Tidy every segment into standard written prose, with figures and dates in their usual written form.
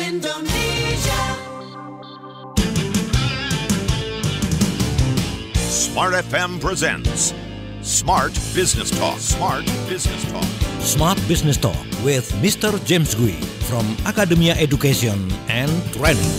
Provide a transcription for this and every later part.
Indonesia. Smart FM presents Smart Business Talk. Smart Business Talk. Smart Business Talk with Mr. James Gui from Academia Education and Training.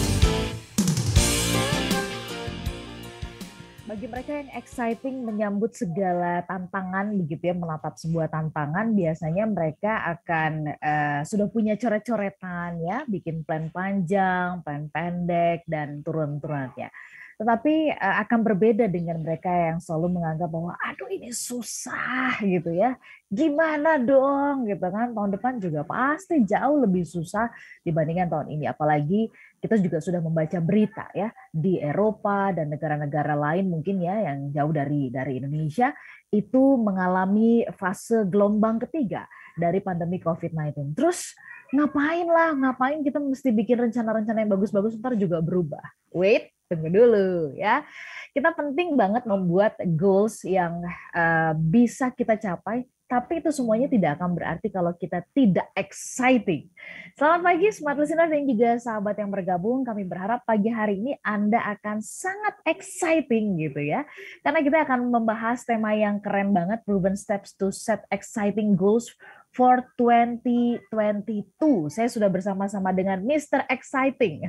Bagi mereka yang exciting menyambut segala tantangan begitu ya, menatap sebuah tantangan, biasanya mereka akan sudah punya coret-coretan ya, bikin plan panjang, plan pendek, dan turun-turunnya. Tetapi akan berbeda dengan mereka yang selalu menganggap bahwa aduh ini susah gitu ya. Gimana dong gitu kan, tahun depan juga pasti jauh lebih susah dibandingkan tahun ini. Apalagi kita juga sudah membaca berita ya di Eropa dan negara-negara lain mungkin ya yang jauh dari Indonesia itu mengalami fase gelombang ketiga dari pandemi COVID-19. Terus ngapain kita mesti bikin rencana-rencana yang bagus-bagus ntar juga berubah. Wait, tunggu dulu ya. Kita penting banget membuat goals yang bisa kita capai, tapi itu semuanya tidak akan berarti kalau kita tidak exciting. Selamat pagi Smart Listener dan juga sahabat yang bergabung. Kami berharap pagi hari ini Anda akan sangat exciting gitu ya. Karena kita akan membahas tema yang keren banget, Proven Steps to Set Exciting Goals for 2022. Saya sudah bersama-sama dengan Mr. Exciting.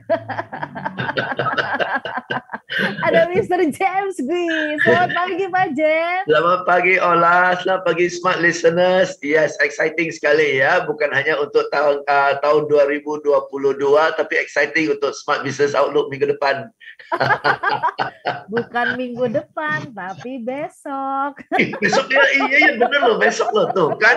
Ada Mr. James Gui. Selamat pagi Pak James. Selamat pagi Ola, selamat pagi Smart Listeners. Yes, exciting sekali ya. Bukan hanya untuk tahun 2022, tapi exciting untuk Smart Business Outlook minggu depan. Bukan minggu depan, tapi besok. Besok ya, iya benar loh, besok loh tuh kan.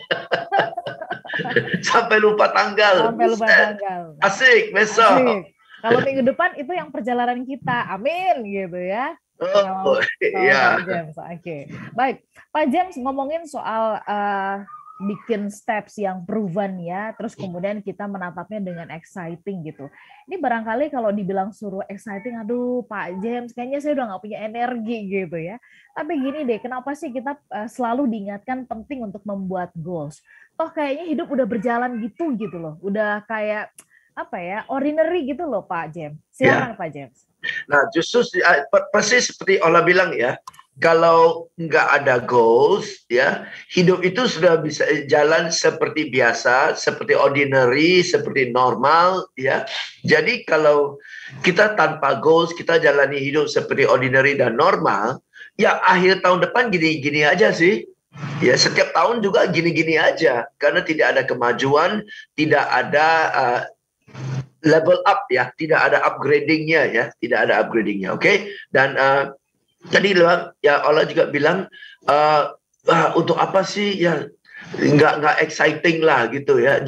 Sampai lupa tanggal. Asik besok. Asik. Kalau minggu depan itu yang perjalanan kita, amin gitu ya. Iya. Oke. Baik, Pak James ngomongin soal bikin steps yang proven ya, terus kemudian kita menatapnya dengan exciting gitu. Ini barangkali kalau dibilang suruh exciting, aduh Pak James kayaknya saya udah nggak punya energi gitu ya. Tapi gini deh, kenapa sih kita selalu diingatkan penting untuk membuat goals? Toh kayaknya hidup udah berjalan gitu loh, udah kayak apa ya, ordinary gitu loh Pak James. Silakan Pak James. Nah justru persis seperti Ola bilang ya, kalau nggak ada goals ya, hidup itu sudah bisa jalan seperti biasa, seperti ordinary, seperti normal ya. Jadi kalau kita tanpa goals, kita jalani hidup seperti ordinary dan normal, ya akhir tahun depan gini-gini aja sih. Ya setiap tahun juga gini-gini aja, karena tidak ada kemajuan, tidak ada level up ya, tidak ada upgradingnya ya, tidak ada upgradingnya, oke? Dan tadi ya Allah juga bilang untuk apa sih ya nggak exciting lah gitu ya.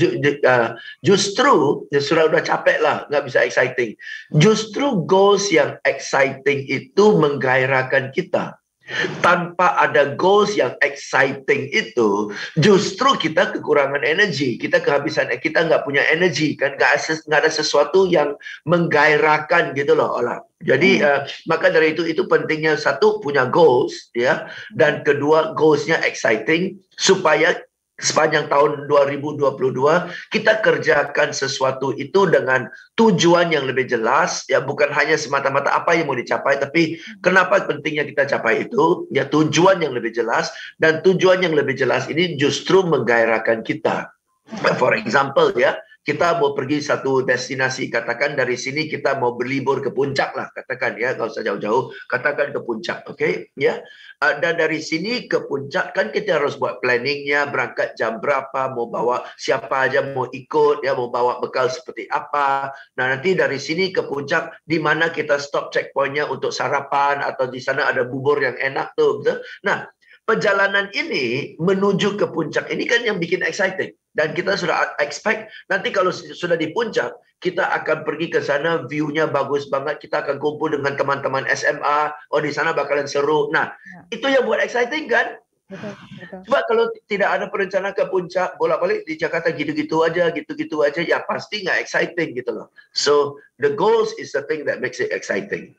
Justru ya sudah capek lah, nggak bisa exciting. Justru goals yang exciting itu menggairahkan kita. Tanpa ada goals yang exciting itu, justru kita kekurangan energi, kita kehabisan, kita nggak punya energi kan, nggak ada sesuatu yang menggairahkan gitu loh Ola. Jadi maka dari itu pentingnya satu punya goals ya, dan kedua goalsnya exciting supaya sepanjang tahun 2022 kita kerjakan sesuatu itu dengan tujuan yang lebih jelas ya, bukan hanya semata-mata apa yang mau dicapai, tapi kenapa pentingnya kita capai itu ya, tujuan yang lebih jelas, dan tujuan yang lebih jelas ini justru menggairahkan kita. For example ya, kita mau pergi satu destinasi, katakan dari sini kita mau berlibur ke puncak lah, katakan ya, nggak usah jauh-jauh, katakan ke puncak, oke? Ya. Dan dari sini ke puncak kan kita harus buat planningnya, berangkat jam berapa, mau bawa siapa aja mau ikut, ya, mau bawa bekal seperti apa. Nah nanti dari sini ke puncak, di mana kita stop checkpointnya untuk sarapan, atau di sana ada bubur yang enak tuh, betul? Nah perjalanan ini menuju ke puncak ini kan yang bikin exciting. Dan kita sudah expect nanti kalau sudah di puncak, kita akan pergi ke sana, view-nya bagus banget, kita akan kumpul dengan teman-teman SMA, oh di sana bakalan seru. Nah, itu yang buat exciting kan? Betul. Coba kalau tidak ada perencana ke puncak, bolak-balik di Jakarta gitu-gitu aja, ya pasti nggak exciting gitu loh. So, the goals is the thing that makes it exciting.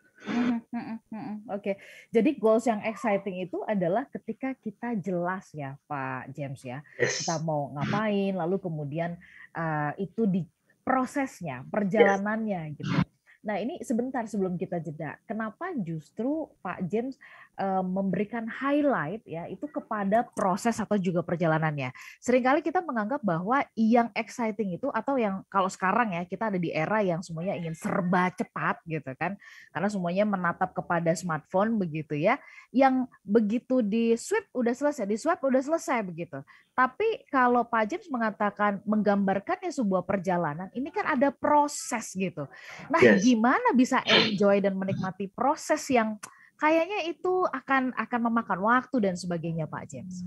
Oke. Jadi goals yang exciting itu adalah ketika kita jelas ya Pak James ya, Yes. kita mau ngapain, lalu kemudian itu prosesnya, perjalanannya gitu. Nah, ini sebentar sebelum kita jeda. Kenapa justru Pak James memberikan highlight ya itu kepada proses atau juga perjalanannya? Seringkali kita menganggap bahwa yang exciting itu atau yang kalau sekarang ya kita ada di era yang semuanya ingin serba cepat gitu kan. Karena semuanya menatap kepada smartphone begitu ya. Yang begitu di swipe udah selesai, di swipe udah selesai begitu. Tapi kalau Pak James mengatakan menggambarkannya sebuah perjalanan, ini kan ada proses gitu. Nah, gimana bisa enjoy dan menikmati proses yang kayaknya itu akan memakan waktu dan sebagainya, Pak James?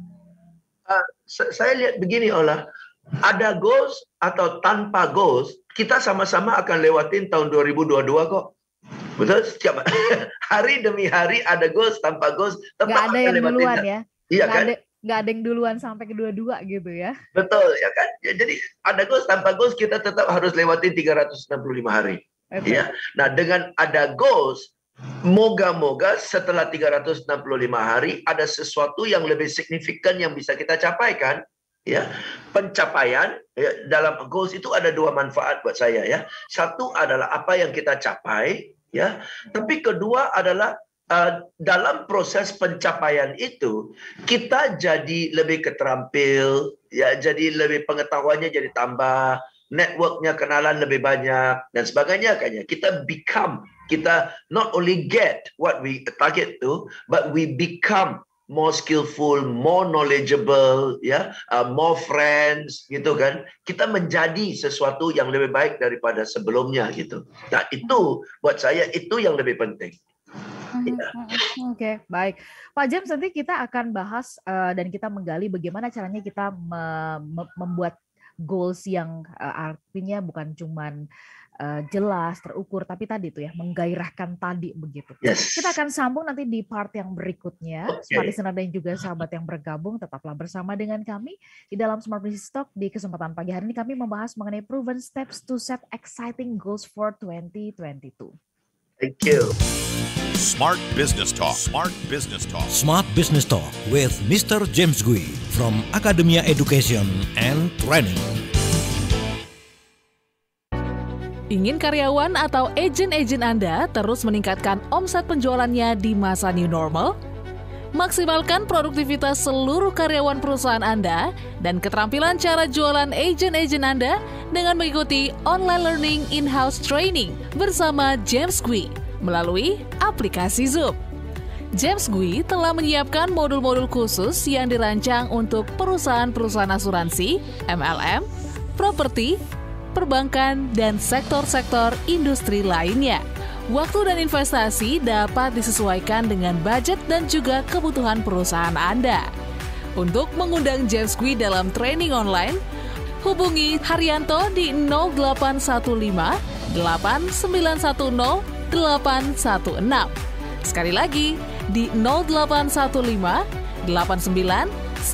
Saya lihat begini, Ola. Ada goals atau tanpa goals, kita sama-sama akan lewatin tahun 2022 kok. Betul? Setiap hari demi hari ada goals, tanpa goals. Nggak ada yang duluan ya? Iya kan? Nggak ada yang duluan sampai kedua-dua gitu ya? Betul, ya kan? Ya, jadi ada goals, tanpa goals kita tetap harus lewatin 365 hari. Okay. Ya. Nah, dengan ada goals, moga-moga setelah 365 hari ada sesuatu yang lebih signifikan yang bisa kita capai kan? Ya, pencapaian ya, dalam goals itu ada dua manfaat buat saya ya. Satu adalah apa yang kita capai ya, tapi kedua adalah dalam proses pencapaian itu kita jadi lebih keterampil ya, jadi lebih pengetahuannya jadi tambah, networknya kenalan lebih banyak dan sebagainya kayaknya. Kita not only get what we target to, but we become more skillful, more knowledgeable, ya, more friends, gitu kan? Kita menjadi sesuatu yang lebih baik daripada sebelumnya, gitu. Nah itu buat saya itu yang lebih penting. Ya. Oke, baik. Pak James, nanti kita akan bahas dan kita menggali bagaimana caranya kita membuat goals yang artinya bukan cuman jelas, terukur, tapi tadi tuh ya menggairahkan tadi begitu. Yes. Kita akan sambung nanti di part yang berikutnya. Smart Listener dan juga sahabat yang bergabung, tetaplah bersama dengan kami di dalam Smart Business Talk. Di kesempatan pagi hari ini kami membahas mengenai proven steps to set exciting goals for 2022. Thank you. Smart Business Talk. Smart Business Talk. Smart Business Talk with Mr. James Gui from Academia Education and Training. Ingin karyawan atau agen-agen Anda terus meningkatkan omset penjualannya di masa new normal? Maksimalkan produktivitas seluruh karyawan perusahaan Anda dan keterampilan cara jualan agen-agen Anda dengan mengikuti online learning in-house training bersama James Gui melalui aplikasi Zoom. James Gui telah menyiapkan modul-modul khusus yang dirancang untuk perusahaan-perusahaan asuransi, MLM, properti, perbankan, dan sektor-sektor industri lainnya. Waktu dan investasi dapat disesuaikan dengan budget dan juga kebutuhan perusahaan Anda. Untuk mengundang James Gui dalam training online, hubungi Haryanto di 0815 8910 816. Sekali lagi di 0815 8910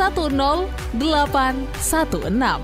816.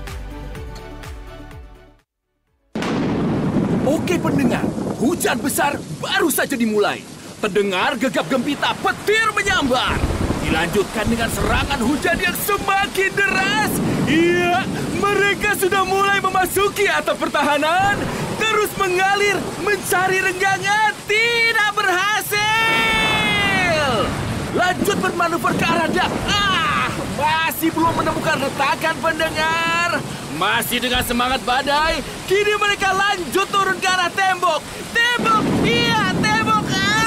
Oke pendengar, hujan besar baru saja dimulai. Pendengar gegap gempita petir menyambar. Dilanjutkan dengan serangan hujan yang semakin deras. Iya, mereka sudah mulai memasuki atap pertahanan. Terus mengalir, mencari renggangan, tidak berhasil. Lanjut bermanuver ke arah dak. Masih belum menemukan retakan pendengar. Masih dengan semangat badai, kini mereka lanjut turun ke arah tembok. Tembok, iya tembok.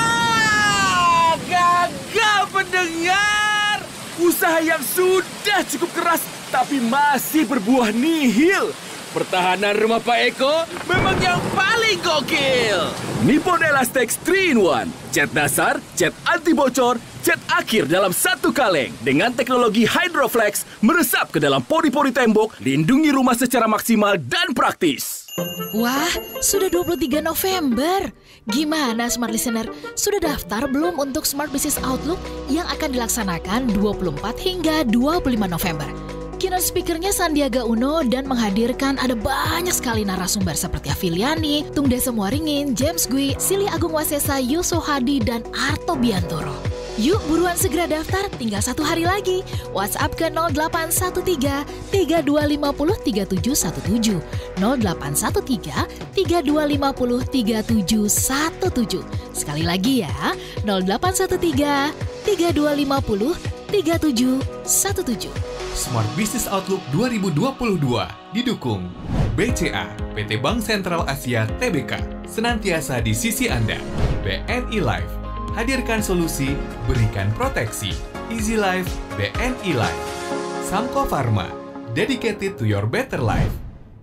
Gagal pendengar. Usaha yang sudah cukup keras, tapi masih berbuah nihil. Pertahanan rumah Pak Eko memang yang paling gokil. Nippon Elastex 3-in-1. Cat dasar, cat anti bocor, cat akhir dalam satu kaleng. Dengan teknologi Hydroflex, meresap ke dalam pori-pori tembok, lindungi rumah secara maksimal dan praktis. Wah, sudah 23 November. Gimana Smart Listener? Sudah daftar belum untuk Smart Business Outlook yang akan dilaksanakan 24 hingga 25 November? Keynote speaker-nya Sandiaga Uno dan menghadirkan ada banyak sekali narasumber seperti Afiliani, Tung Desem Waringin, James Gui, Silly Agung Wasesa, Yuso Hadi, dan Arto Biantoro. Yuk buruan segera daftar, tinggal 1 hari lagi. WhatsApp ke 0813 3250 3717. 0813 3250 3717. Sekali lagi ya, 0813 3250 3717. Smart Business Outlook 2022 didukung BCA, PT Bank Sentral Asia Tbk, senantiasa di sisi Anda. BNI Life, hadirkan solusi, berikan proteksi. Easy Life, BNI Life. Samco Pharma, dedicated to your better life.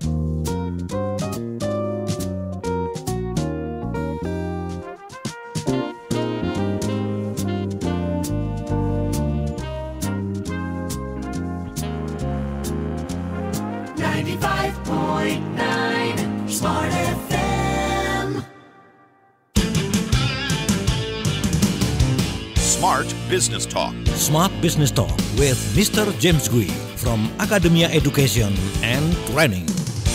Smart FM. Smart Business Talk. Smart Business Talk with Mr. James Gui from Academia Education and Training.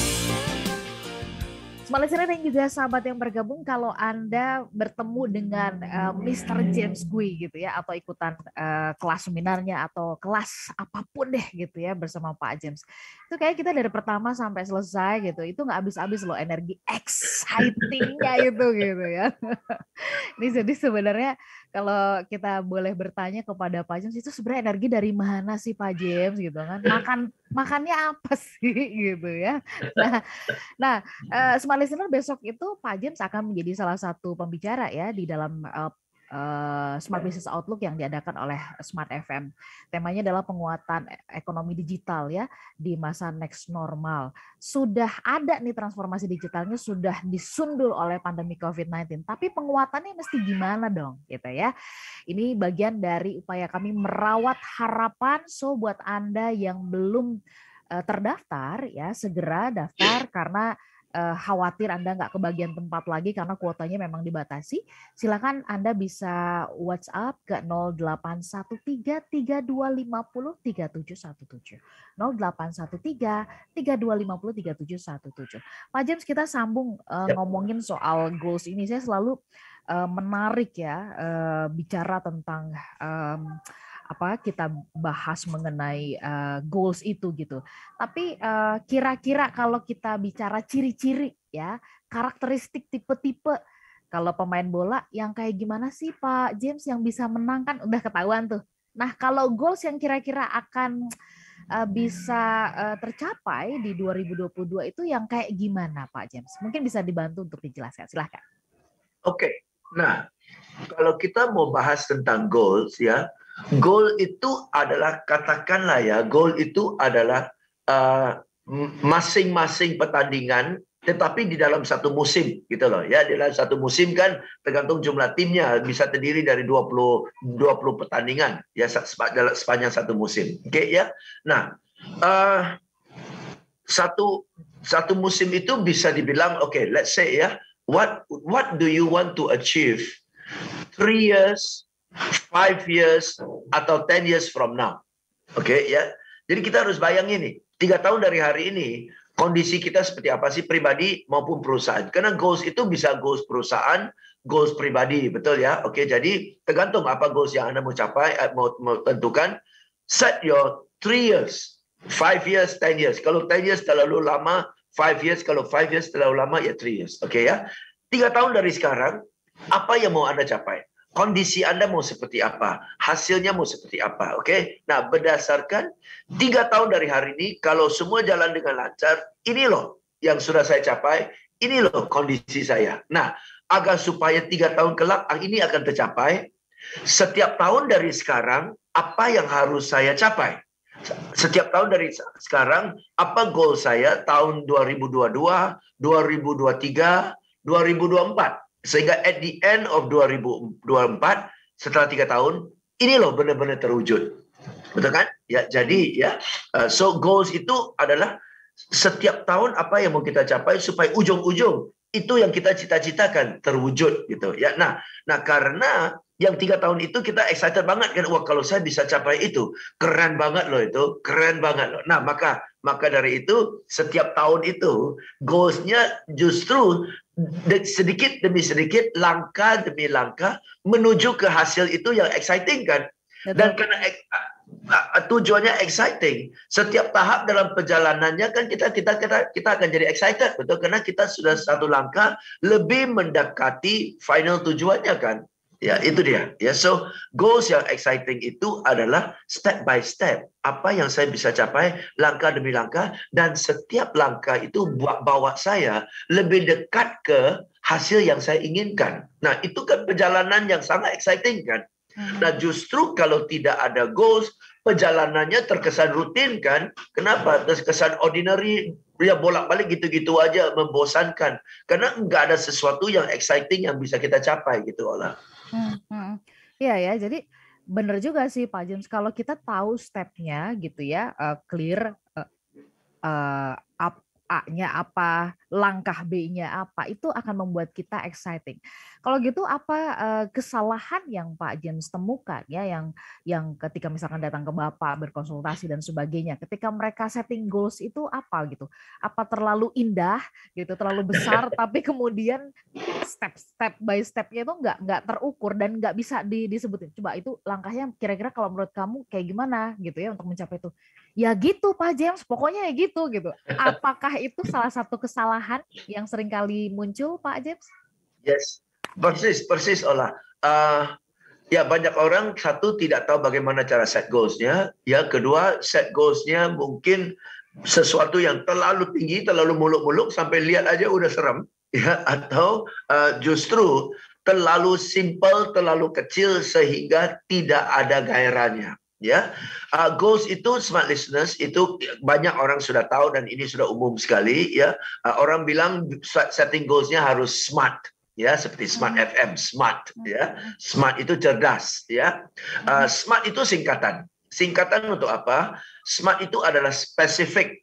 Smart listener dan juga sahabat yang bergabung, kalau Anda bertemu dengan Mr. James Gui gitu ya, atau ikutan kelas seminarnya atau kelas apapun deh gitu ya bersama Pak James, itu kayak kita dari pertama sampai selesai gitu, itu nggak habis-habis loh energi excitingnya itu gitu ya. Ini jadi sebenarnya kalau kita boleh bertanya kepada Pak James, itu sebenarnya energi dari mana sih Pak James gitu kan? Makannya apa sih gitu ya? Nah, Smart Listener besok itu Pak James akan menjadi salah satu pembicara ya di dalam Smart Business Outlook yang diadakan oleh Smart FM. Temanya adalah penguatan ekonomi digital ya di masa next normal. Sudah ada nih transformasi digitalnya, sudah disundul oleh pandemi COVID-19. Tapi penguatannya mesti gimana dong gitu ya. Ini bagian dari upaya kami merawat harapan. So buat Anda yang belum terdaftar ya segera daftar, karena khawatir Anda nggak kebagian tempat lagi karena kuotanya memang dibatasi. Silakan Anda bisa WhatsApp ke 0813-3250-3717. 0813-3250-3717. Pak James, kita sambung ngomongin soal goals ini. Saya selalu menarik ya bicara tentang kita bahas mengenai goals itu gitu. Tapi kira-kira kalau kita bicara ciri-ciri ya, karakteristik tipe-tipe, kalau pemain bola yang kayak gimana sih Pak James yang bisa menang, kan udah ketahuan tuh. Nah, kalau goals yang kira-kira akan bisa tercapai di 2022 itu yang kayak gimana Pak James? Mungkin bisa dibantu untuk dijelaskan. Silahkan. Oke. Nah, kalau kita mau bahas tentang goals ya, goal itu adalah, katakanlah ya, goal itu adalah masing-masing pertandingan, tetapi di dalam satu musim gitu loh ya. Di dalam satu musim kan tergantung jumlah timnya, bisa terdiri dari 20 pertandingan ya sepanjang satu musim. Oke ya. Nah, satu musim itu bisa dibilang let's say ya, what do you want to achieve 3 years, 5 years, atau 10 years from now. Oke ya. Jadi kita harus bayangin nih, 3 tahun dari hari ini, kondisi kita seperti apa sih, pribadi maupun perusahaan. Karena goals itu bisa goals perusahaan, goals pribadi, betul ya. Oke, jadi tergantung apa goals yang Anda mau capai, mau tentukan. Set your 3 years, 5 years, 10 years. Kalau 10 years terlalu lama, 5 years. Kalau 5 years terlalu lama, ya 3 years. Oke ya. 3 tahun dari sekarang, apa yang mau Anda capai? Kondisi Anda mau seperti apa? Hasilnya mau seperti apa? Oke. Nah, berdasarkan 3 tahun dari hari ini, kalau semua jalan dengan lancar, ini loh yang sudah saya capai, ini loh kondisi saya. Nah, agar supaya 3 tahun kelak ini akan tercapai, setiap tahun dari sekarang, apa yang harus saya capai? Setiap tahun dari sekarang, apa goal saya tahun 2022, 2023, 2024? Sehingga at the end of 2024, setelah 3 tahun, ini loh benar-benar terwujud. Betul kan? Ya, jadi ya, so goals itu adalah setiap tahun apa yang mau kita capai supaya ujung-ujung itu yang kita cita-citakan terwujud gitu ya. Nah karena yang 3 tahun itu kita excited banget kan, wah kalau saya bisa capai itu, keren banget loh itu, keren banget loh. Nah, maka dari itu setiap tahun itu goals-nya justru sedikit demi sedikit, langkah demi langkah menuju ke hasil itu yang exciting kan. Dan karena tujuannya exciting, setiap tahap dalam perjalanannya kan kita akan jadi excited, betul, karena kita sudah satu langkah lebih mendekati final tujuannya kan. Ya, itu dia. Ya, so goals yang exciting itu adalah step by step. Apa yang saya bisa capai langkah demi langkah, dan setiap langkah itu bawa saya lebih dekat ke hasil yang saya inginkan. Nah, itu kan perjalanan yang sangat exciting kan. Nah, justru kalau tidak ada goals, perjalanannya terkesan rutin kan. Kenapa? Terkesan ordinary, ya bolak-balik gitu-gitu aja, membosankan. Karena nggak ada sesuatu yang exciting yang bisa kita capai gitu, Ola. Iya ya, jadi benar juga sih Pak James, kalau kita tahu stepnya gitu ya, clear, A-nya apa, langkah B-nya apa, itu akan membuat kita exciting. Kalau gitu apa kesalahan yang Pak James temukan ya, yang ketika misalkan datang ke Bapak berkonsultasi dan sebagainya, ketika mereka setting goals itu apa gitu? Apa terlalu indah gitu, terlalu besar, tapi kemudian step by stepnya itu nggak terukur dan nggak bisa disebutin. Coba itu langkahnya kira-kira kalau menurut kamu kayak gimana gitu ya untuk mencapai itu? Ya gitu Pak James, pokoknya ya gitu. Apakah itu salah satu kesalahan yang seringkali muncul Pak James? Yes, persis Ola. Ya, banyak orang, satu, tidak tahu bagaimana cara set goals-nya. Ya, kedua, set goals-nya mungkin sesuatu yang terlalu tinggi, terlalu muluk-muluk, sampai lihat aja udah serem. Ya, atau justru terlalu simple, terlalu kecil sehingga tidak ada gairahnya. Ya, goals itu, smart listeners, itu banyak orang sudah tahu dan ini sudah umum sekali. Ya, orang bilang setting goals-nya harus smart. Ya, seperti Smart FM, smart. Ya, smart itu cerdas. Ya, smart itu singkatan. Singkatan untuk apa? Smart itu adalah spesifik.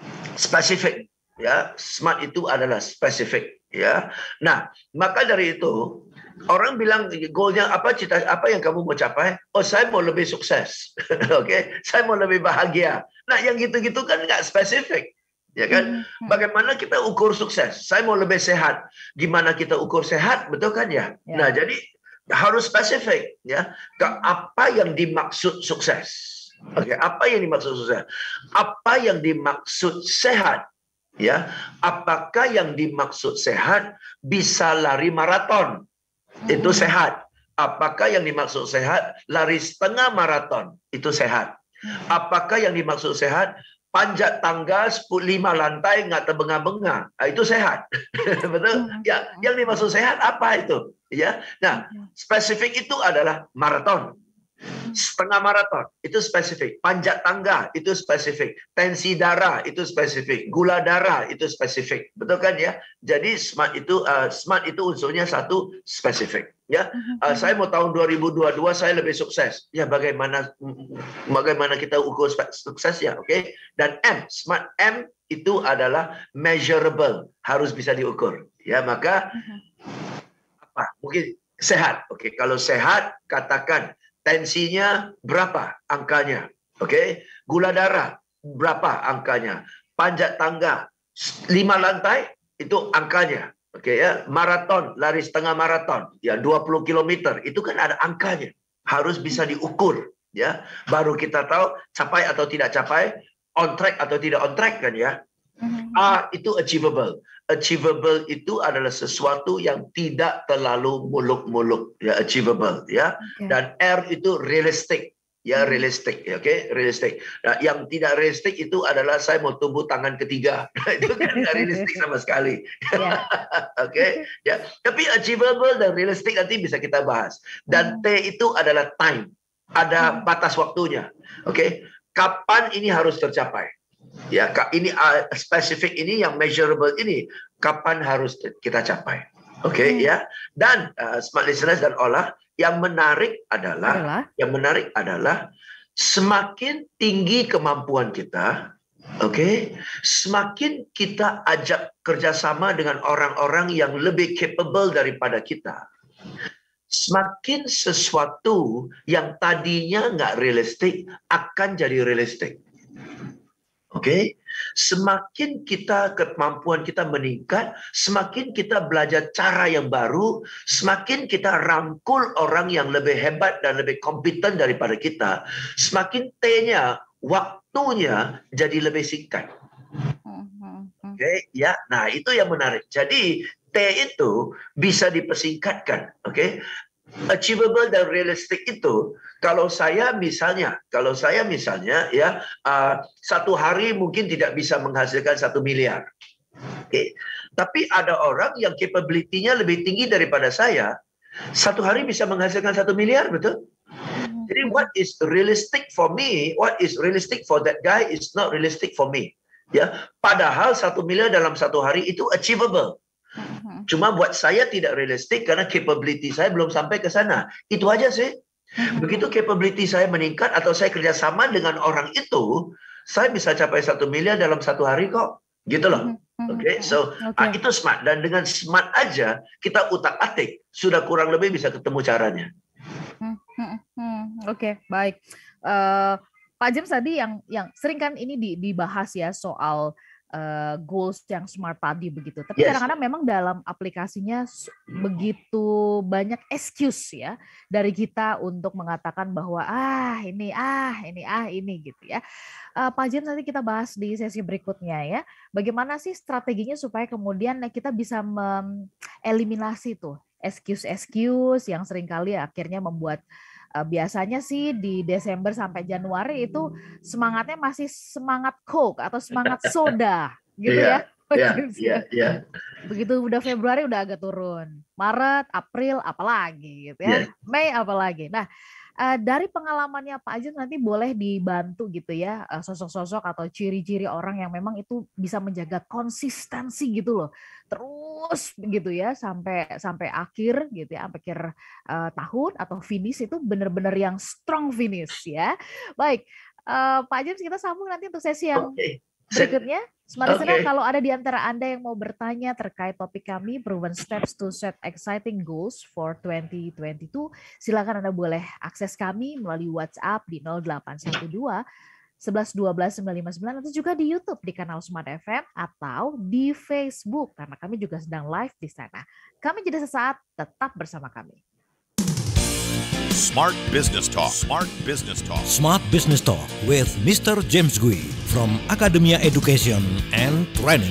Ya, smart itu adalah spesifik. Ya, nah maka dari itu orang bilang goalnya apa, cita apa yang kamu mau capai? Oh, saya mau lebih sukses. Oke, saya mau lebih bahagia. Nah, yang gitu-gitu kan nggak spesifik. Ya kan? Bagaimana kita ukur sukses? Saya mau lebih sehat. Gimana kita ukur sehat? Betul kan ya? Nah, jadi harus spesifik ya. Apa yang dimaksud sukses? Oke, apa yang dimaksud sukses? Apa yang dimaksud sehat? Ya, apakah yang dimaksud sehat bisa lari maraton? Itu sehat. Apakah yang dimaksud sehat lari setengah maraton? Itu sehat. Apakah yang dimaksud sehat panjat tangga 5 lantai nggak terbengah-bengah? Itu sehat. Betul? Ya, yang dimaksud sehat apa itu? Ya. Nah, spesifik itu adalah maraton. Setengah maraton itu spesifik, panjat tangga itu spesifik, tensi darah itu spesifik, gula darah itu spesifik, betul kan ya? Jadi smart itu unsurnya satu, spesifik. Ya, saya mau tahun 2022 saya lebih sukses. Ya, bagaimana kita ukur suksesnya? Oke? Dan smart M itu adalah measurable, harus bisa diukur. Ya, maka apa? Mungkin sehat. Oke, kalau sehat katakan tensinya berapa angkanya? Oke, gula darah berapa angkanya? Panjat tangga 5 lantai itu angkanya. Oke ya, maraton, lari setengah maraton, ya 20 km itu kan ada angkanya. Harus bisa diukur ya. Baru kita tahu capai atau tidak capai, on track atau tidak on track kan ya. A itu achievable. Achievable itu adalah sesuatu yang tidak terlalu muluk-muluk, ya, achievable ya. Dan R itu realistic, ya, realistic, ya, oke, realistic. Nah, yang tidak realistic itu adalah saya mau tumbuh tangan ketiga. Itu kan tidak realistic sama sekali. Oke, ya. Tapi achievable dan realistic nanti bisa kita bahas. Dan T itu adalah time. Ada batas waktunya. Oke. Kapan ini harus tercapai? Ya, ini spesifik ini yang measurable ini kapan harus kita capai. Oke, ya. Dan smart listeners dan Ola, yang menarik adalah semakin tinggi kemampuan kita, oke, semakin kita ajak kerjasama dengan orang-orang yang lebih capable daripada kita. semakin sesuatu yang tadinya nggak realistik akan jadi realistik. Oke, semakin kemampuan kita meningkat, semakin kita belajar cara yang baru, semakin kita rangkul orang yang lebih hebat dan lebih kompeten daripada kita, semakin T-nya, waktunya jadi lebih singkat. Oke, ya. Nah, itu yang menarik. Jadi T itu bisa dipersingkatkan. Oke, achievable dan realistic itu, kalau saya misalnya ya, satu hari mungkin tidak bisa menghasilkan 1 miliar. Oke. Tapi ada orang yang capability-nya lebih tinggi daripada saya, satu hari bisa menghasilkan 1 miliar, betul? Jadi what is realistic for me, what is realistic for that guy is not realistic for me. Ya, padahal 1 miliar dalam satu hari itu achievable. Cuma buat saya tidak realistik karena capability saya belum sampai ke sana. Itu aja sih. Begitu capability saya meningkat atau saya kerjasama dengan orang itu, saya bisa capai 1 miliar dalam satu hari kok. Gitu loh. Oke, so itu smart. Dan dengan smart aja, kita utak-atik, sudah kurang lebih bisa ketemu caranya. Oke, baik. Pak James tadi yang sering kan ini dibahas ya soal goals yang smart tadi begitu. Tapi kadang-kadang memang dalam aplikasinya begitu banyak excuse ya dari kita untuk mengatakan bahwa ini gitu ya. Pak James, nanti kita bahas di sesi berikutnya ya. Bagaimana sih strateginya supaya kemudian kita bisa mengeliminasi tuh excuse yang seringkali akhirnya membuat biasanya sih di Desember sampai Januari itu semangatnya masih semangat Coke atau semangat soda gitu ya. Iya. Begitu udah Februari udah agak turun. Maret, April apalagi gitu ya. Mei apalagi. Nah, dari pengalamannya Pak Ajun nanti boleh dibantu gitu ya, sosok-sosok atau ciri-ciri orang yang memang itu bisa menjaga konsistensi gitu loh. Terus begitu ya sampai akhir gitu ya, akhir tahun atau finish itu benar-benar yang strong finish ya. Baik, Pak James, kita sambung nanti untuk sesi yang berikutnya. Smart Listener, kalau ada di antara Anda yang mau bertanya terkait topik kami, Proven Steps to Set Exciting Goals for 2022, silakan Anda boleh akses kami melalui WhatsApp di 0812 11 12 959 atau juga di YouTube di kanal Smart FM atau di Facebook karena kami juga sedang live di sana. Kami jeda sesaat, tetap bersama kami. Smart Business Talk. Smart Business Talk. Smart Business Talk with Mr. James Gui from Academia Education and Training.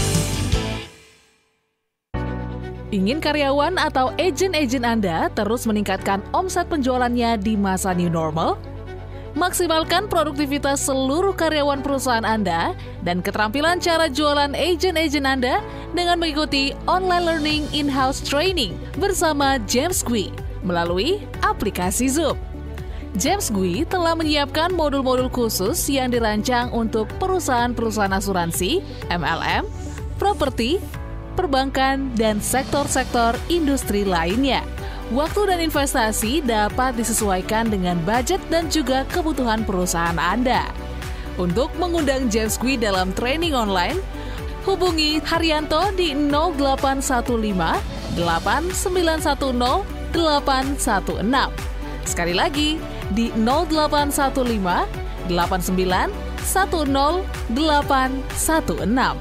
Ingin karyawan atau agen-agen Anda terus meningkatkan omset penjualannya di masa new normal? Maksimalkan produktivitas seluruh karyawan perusahaan Anda dan keterampilan cara jualan agen-agen Anda dengan mengikuti online learning in-house training bersama James Gui melalui aplikasi Zoom. James Gui telah menyiapkan modul-modul khusus yang dirancang untuk perusahaan-perusahaan asuransi, MLM, properti, perbankan, dan sektor-sektor industri lainnya. Waktu dan investasi dapat disesuaikan dengan budget dan juga kebutuhan perusahaan Anda. Untuk mengundang James Gui dalam training online, hubungi Haryanto di 0815 8910 816. Sekali lagi di 0815 8910 816.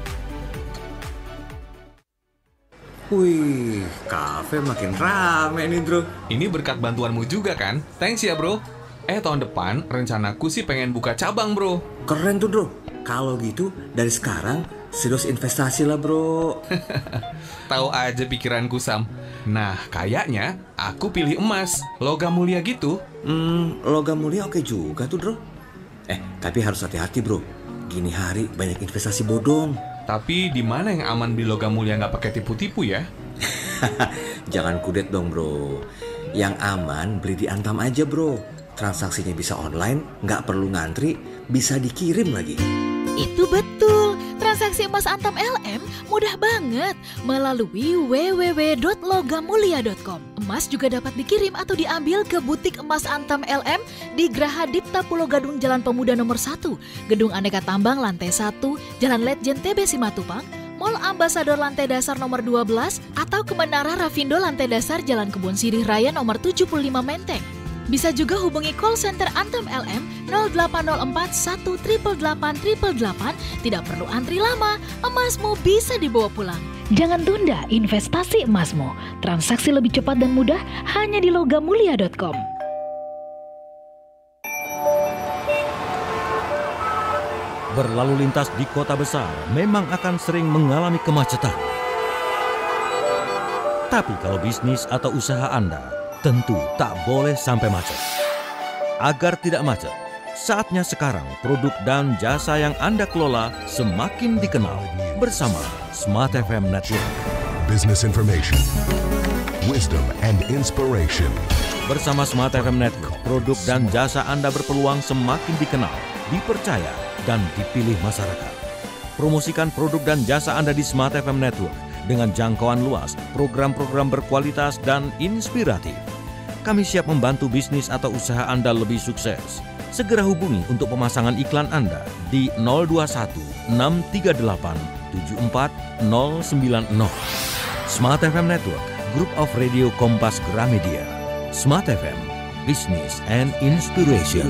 Wih, kafe makin rame nih bro. Ini berkat bantuanmu juga kan? Thanks ya bro. Tahun depan rencanaku sih pengen buka cabang bro. Keren tuh bro. Kalau gitu dari sekarang serius investasi lah bro. Tahu aja pikiranku Sam. Nah kayaknya aku pilih emas, logam mulia gitu. Logam mulia oke juga tuh bro. Tapi harus hati-hati bro. Gini hari banyak investasi bodong. Tapi di mana yang aman beli logam mulia nggak pakai tipu-tipu ya? Jangan kudet dong bro. Yang aman beli di Antam aja bro. Transaksinya bisa online, nggak perlu ngantri, bisa dikirim lagi. Itu betul. Transaksi emas Antam LM mudah banget melalui www.logamulia.com. Emas juga dapat dikirim atau diambil ke butik emas Antam LM di Graha Dipta Pulau Gadung Jalan Pemuda nomor 1, Gedung Aneka Tambang lantai 1, Jalan Letjen TB Simatupang, Mall Mall Ambasador lantai dasar nomor 12 atau ke Menara Rafindo lantai dasar Jalan Kebun Sirih Raya nomor 75 Menteng. Bisa juga hubungi call center Antam LM 0804 1888888. Tidak perlu antri lama, emasmu bisa dibawa pulang. Jangan tunda investasi emasmu. Transaksi lebih cepat dan mudah hanya di logamulia.com. Berlalu lintas di kota besar memang akan sering mengalami kemacetan. Tapi kalau bisnis atau usaha Anda tentu tak boleh sampai macet. Agar tidak macet, saatnya sekarang produk dan jasa yang Anda kelola semakin dikenal bersama Smart FM Network. Business information, wisdom and inspiration. Bersama Smart FM Network, produk dan jasa Anda berpeluang semakin dikenal, dipercaya, dan dipilih masyarakat. Promosikan produk dan jasa Anda di Smart FM Network dengan jangkauan luas, program-program berkualitas dan inspiratif. Kami siap membantu bisnis atau usaha Anda lebih sukses. Segera hubungi untuk pemasangan iklan Anda di 021 638 74090. Smart FM Network, Group of Radio Kompas Gramedia. Smart FM, Business and Inspiration.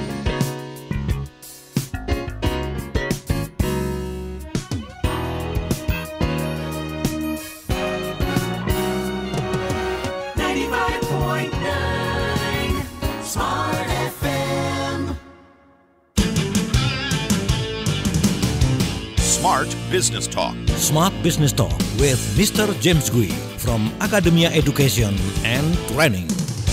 Smart Business Talk. Smart Business Talk with Mr. James Gui from Akademia Education and Training.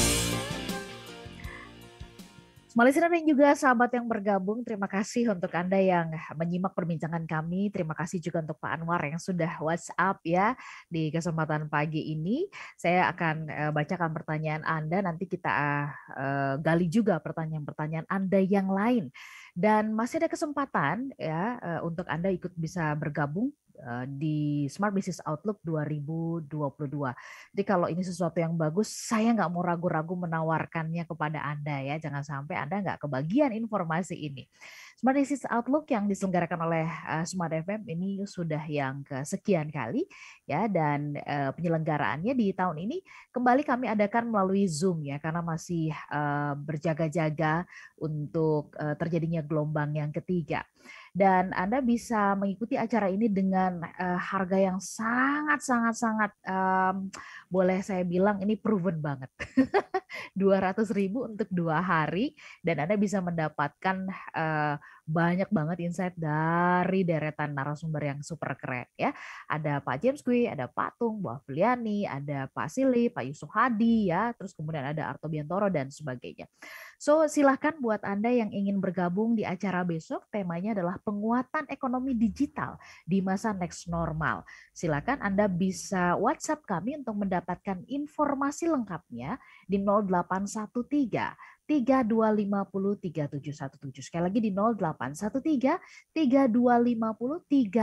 Smart listener dan juga sahabat yang bergabung, terima kasih untuk Anda yang menyimak perbincangan kami. Terima kasih juga untuk Pak Anwar yang sudah WhatsApp ya di kesempatan pagi ini. Saya akan bacakan pertanyaan Anda, nanti kita gali juga pertanyaan-pertanyaan Anda yang lain. Dan masih ada kesempatan ya untuk Anda ikut bisa bergabung di Smart Business Outlook 2022. Jadi kalau ini sesuatu yang bagus, saya nggak mau ragu-ragu menawarkannya kepada Anda ya. Jangan sampai Anda nggak kebagian informasi ini. Smart Business Outlook yang diselenggarakan oleh Smart FM ini sudah yang kesekian kali ya, dan penyelenggaraannya di tahun ini kembali kami adakan melalui Zoom ya, karena masih berjaga-jaga untuk terjadinya gelombang yang ketiga. Dan Anda bisa mengikuti acara ini dengan harga yang sangat boleh saya bilang ini proven banget. 200.000 untuk 2 hari, dan Anda bisa mendapatkan banyak banget insight dari deretan narasumber yang super keren ya. Ada Pak James Gui, ada Pak Tung, Bu Afiliani, ada Pak Sili, Pak Yusuf Hadi ya, terus kemudian ada Arto Biantoro dan sebagainya. So silahkan buat Anda yang ingin bergabung di acara besok, temanya adalah penguatan ekonomi digital di masa next normal. Silakan Anda bisa WhatsApp kami untuk mendapatkan informasi lengkapnya di 0813 3250 3717. Sekali lagi di 0813 3250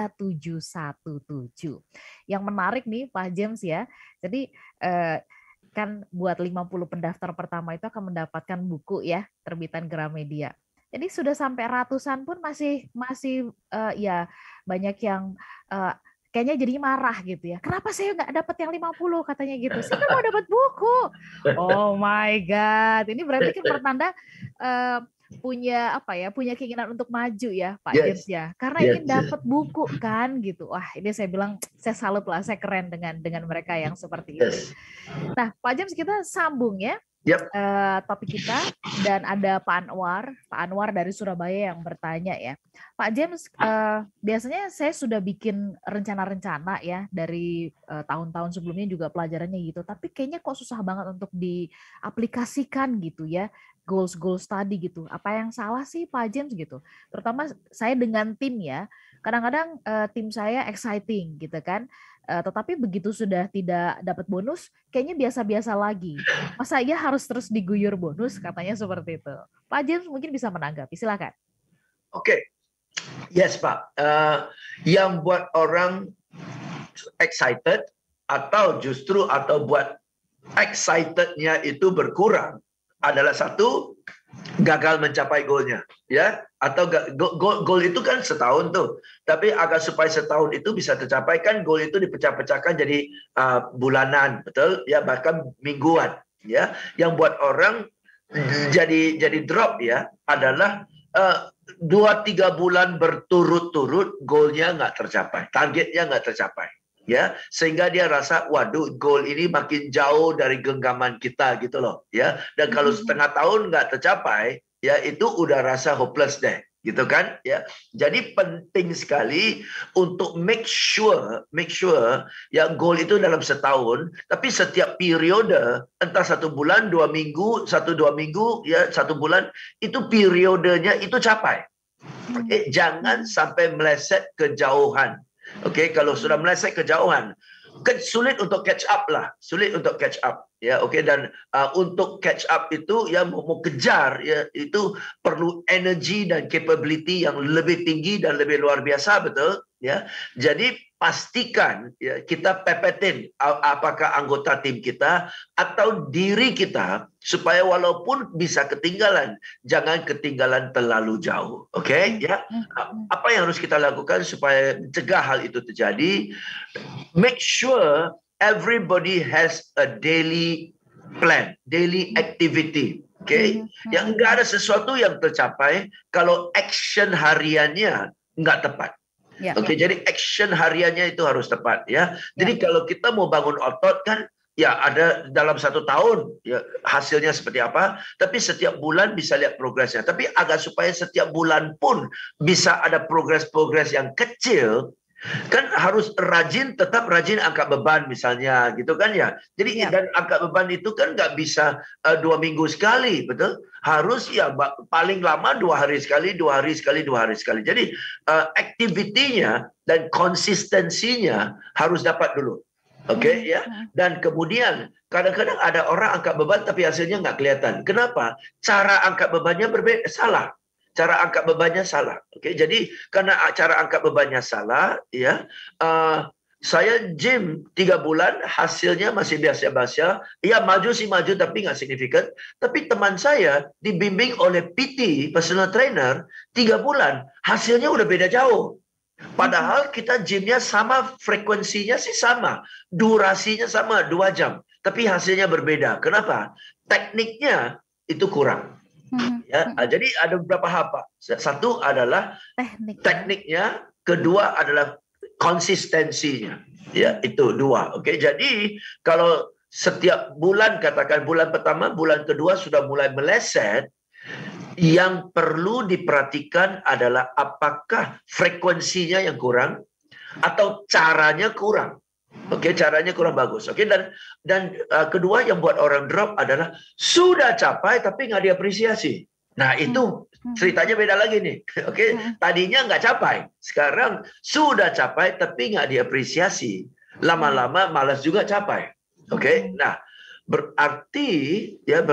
3717. Yang menarik nih Pak James ya. Jadi kan buat 50 pendaftar pertama itu akan mendapatkan buku ya, terbitan Gramedia. Jadi sudah sampai ratusan pun masih ya banyak yang kayaknya jadi marah gitu ya. Kenapa saya nggak dapat yang 50 katanya gitu. Saya kan mau dapat buku. Oh my God. Ini berarti kan pertanda punya punya keinginan untuk maju ya Pak James ya. Karena ingin dapat buku kan gitu. Wah, ini saya bilang saya salut lah, saya keren dengan mereka yang seperti itu. Nah, Pak James kita sambung ya. Topik kita, dan ada Pak Anwar dari Surabaya yang bertanya ya. Pak James, biasanya saya sudah bikin rencana-rencana ya dari tahun-tahun sebelumnya juga pelajarannya gitu, tapi kayaknya kok susah banget untuk diaplikasikan gitu ya, goals tadi gitu. Apa yang salah sih Pak James gitu? Terutama saya dengan tim ya, kadang-kadang tim saya exciting gitu kan. Tetapi begitu sudah tidak dapat bonus, kayaknya biasa-biasa lagi. Masa iya harus terus diguyur bonus, katanya seperti itu. Pak James mungkin bisa menanggapi, silakan. Oke. Yes Pak. Yang buat orang excited atau buat excitednya itu berkurang adalah satu, gagal mencapai goalnya, ya, atau goal itu kan setahun tuh, tapi agar supaya setahun itu bisa tercapai kan goal itu dipecah-pecahkan jadi bulanan, betul, ya, bahkan mingguan, ya, yang buat orang jadi drop ya adalah 2-3 bulan berturut-turut goalnya nggak tercapai, targetnya nggak tercapai. Ya, sehingga dia rasa waduh goal ini makin jauh dari genggaman kita gitu loh, ya. Dan kalau setengah tahun nggak tercapai, ya itu udah rasa hopeless deh, gitu kan, ya. Jadi penting sekali untuk make sure ya goal itu dalam setahun, tapi setiap periode entah 1 bulan, 2 minggu, 1-2 minggu, ya 1 bulan itu periodenya itu capai. Oke, jangan sampai meleset kejauhan. Oke, kalau sudah meleset kejauhan, sulit untuk catch up lah, ya. Oke, dan untuk catch up itu ya mau kejar ya itu perlu energi dan capability yang lebih tinggi dan lebih luar biasa, betul, ya. Jadi pastikan ya kita pepetin apakah anggota tim kita atau diri kita supaya walaupun bisa ketinggalan, jangan ketinggalan terlalu jauh. Oke, ya. Apa yang harus kita lakukan supaya mencegah hal itu terjadi? Make sure everybody has a daily plan, daily activity. Oke, yang enggak ada sesuatu yang tercapai kalau action hariannya enggak tepat. Ya, Oke, jadi action hariannya itu harus tepat, ya. Jadi kalau kita mau bangun otot kan, ya ada dalam 1 tahun ya hasilnya seperti apa, tapi setiap bulan bisa lihat progresnya. Tapi agar supaya setiap bulan pun bisa ada progres-progres yang kecil, kan harus tetap rajin angkat beban misalnya, gitu kan ya. Jadi dan angkat beban itu kan nggak bisa 2 minggu sekali, betul. Harus ya paling lama 2 hari sekali, 2 hari sekali, 2 hari sekali. Jadi aktivitinya dan konsistensinya harus dapat dulu. Oke, ya. Dan kemudian kadang-kadang ada orang angkat beban tapi hasilnya nggak kelihatan. Kenapa? Cara angkat bebannya berbeda, salah. Cara angkat bebannya salah. Oke, jadi karena cara angkat bebannya salah, ya. Saya gym 3 bulan, hasilnya masih biasa-biasa. Ya maju sih maju, tapi nggak signifikan. Tapi teman saya dibimbing oleh PT, personal trainer, 3 bulan, hasilnya udah beda jauh. Padahal kita gymnya sama, frekuensinya sih sama, durasinya sama 2 jam, tapi hasilnya berbeda. Kenapa? Tekniknya itu kurang. Ya, jadi ada beberapa hal, Pak. Satu adalah tekniknya, kedua adalah konsistensinya. Ya, itu 2. Oke, jadi kalau setiap bulan, katakan bulan pertama, bulan kedua sudah mulai meleset, yang perlu diperhatikan adalah apakah frekuensinya yang kurang atau caranya kurang. Oke, caranya kurang bagus. Oke, dan kedua yang buat orang drop adalah sudah capai tapi nggak diapresiasi. Nah, itu ceritanya beda lagi nih. Oke, tadinya nggak capai, sekarang sudah capai tapi nggak diapresiasi. Lama-lama malas juga capai. Oke, nah berarti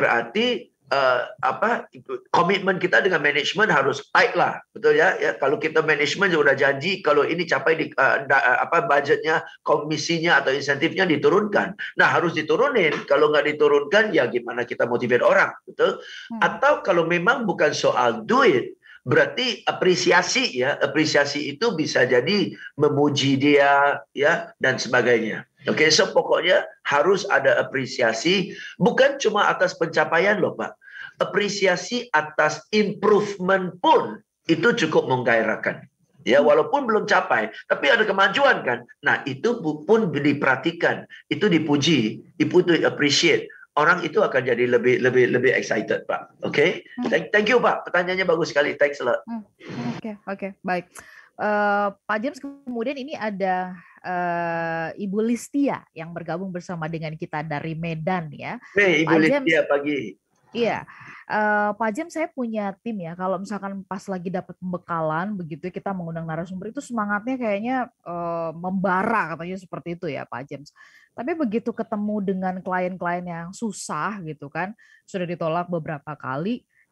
komitmen kita dengan manajemen harus tight lah, betul ya. Ya, kalau kita manajemen sudah janji kalau ini capai di budgetnya, komisinya atau insentifnya diturunkan. Nah, harus diturunin. Kalau nggak diturunkan, ya gimana kita motivate orang, betul? Atau kalau memang bukan soal duit, berarti apresiasi ya. Apresiasi itu bisa jadi memuji dia ya dan sebagainya. Oke, so pokoknya harus ada apresiasi, bukan cuma atas pencapaian loh, Pak. Apresiasi atas improvement pun itu cukup menggairahkan. Ya, walaupun belum capai, tapi ada kemajuan kan. Nah, itu pun diperhatikan, itu dipuji, itu appreciate. Orang itu akan jadi lebih excited, Pak. Oke? Thank you, Pak. Pertanyaannya bagus sekali. Thanks a lot. Oke, baik. Pak James, kemudian ini ada Ibu Listia yang bergabung bersama dengan kita dari Medan ya. Ibu Listia pagi. Iya, Pak James, saya punya tim ya. Kalau misalkan pas lagi dapat pembekalan begitu kita mengundang narasumber itu semangatnya kayaknya membara katanya seperti itu ya Pak James. Tapi begitu ketemu dengan klien-klien yang susah gitu kan, sudah ditolak beberapa kali,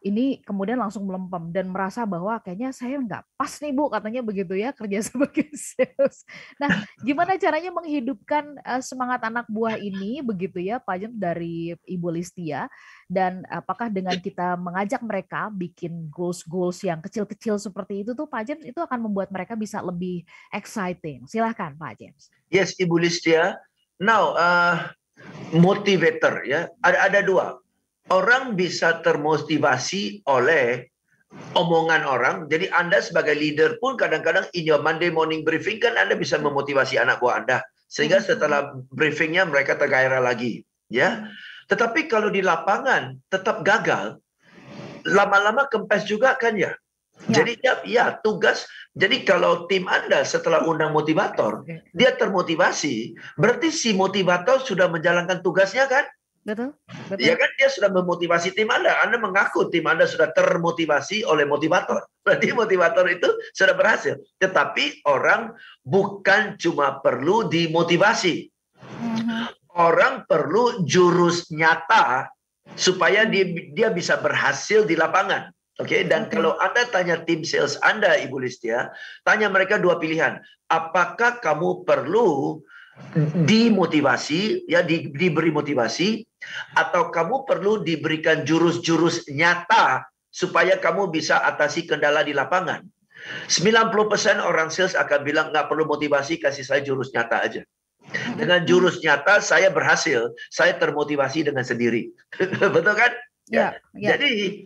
ini kemudian langsung melempem dan merasa bahwa kayaknya saya nggak pas nih Bu, katanya begitu ya kerja sebagai sales. Nah, gimana caranya menghidupkan semangat anak buah ini begitu ya Pak James dari Ibu Listia, dan apakah dengan kita mengajak mereka bikin goals yang kecil-kecil seperti itu tuh Pak James, itu akan membuat mereka bisa lebih exciting. Silahkan Pak James. Yes, Ibu Listia. Now, motivator ya, ada dua. Orang bisa termotivasi oleh omongan orang. Jadi Anda sebagai leader pun kadang-kadang in your Monday morning briefing kan Anda bisa memotivasi anak buah Anda. Sehingga setelah briefingnya mereka tergairah lagi. Ya. Tetapi kalau di lapangan tetap gagal, lama-lama kempes juga kan ya. Jadi ya tugas. Jadi kalau tim Anda setelah undang motivator, dia termotivasi, berarti si motivator sudah menjalankan tugasnya kan? Betul. Ya kan, dia sudah memotivasi tim Anda. Anda mengaku tim Anda sudah termotivasi oleh motivator. Berarti motivator itu sudah berhasil. Tetapi orang bukan cuma perlu dimotivasi. Orang perlu jurus nyata supaya dia bisa berhasil di lapangan. Oke, dan kalau Anda tanya tim sales Anda, Ibu Listia, tanya mereka dua pilihan. Apakah kamu perlu dimotivasi, ya diberi motivasi, atau kamu perlu diberikan jurus-jurus nyata supaya kamu bisa atasi kendala di lapangan? 90% orang sales akan bilang nggak perlu motivasi, kasih saya jurus nyata aja. Dengan jurus nyata saya berhasil, saya termotivasi dengan sendiri. Betul kan? Ya. Jadi